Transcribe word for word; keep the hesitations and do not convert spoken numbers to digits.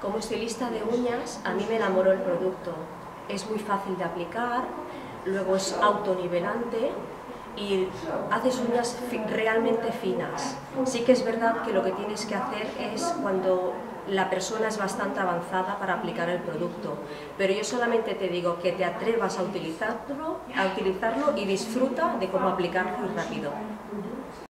Como estilista de uñas, a mí me enamoró el producto. Es muy fácil de aplicar, luego es autonivelante y haces uñas fi- realmente finas. Sí que es verdad que lo que tienes que hacer es cuando la persona es bastante avanzada para aplicar el producto, pero yo solamente te digo que te atrevas a utilizarlo, a utilizarlo y disfruta de cómo aplicarlo y rápido.